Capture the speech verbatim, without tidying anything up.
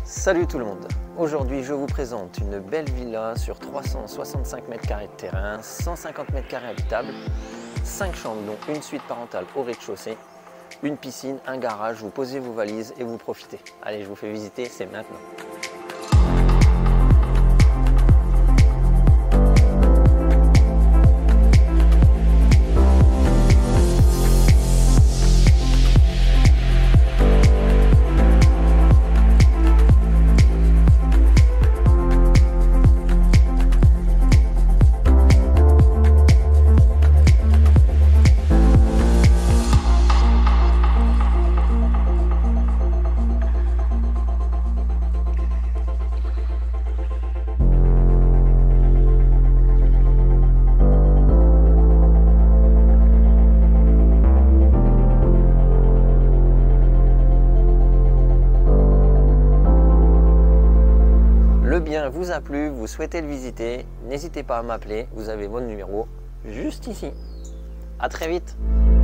Salut tout le monde, aujourd'hui je vous présente une belle villa sur trois cent soixante-cinq mètres carrés de terrain, cent cinquante mètres carrés habitables, cinq chambres dont une suite parentale au rez-de-chaussée, une piscine, un garage, vous posez vos valises et vous profitez. Allez, je vous fais visiter, c'est maintenant. Le bien vous a plu, vous souhaitez le visiter, n'hésitez pas à m'appeler, vous avez mon numéro juste ici. À très vite.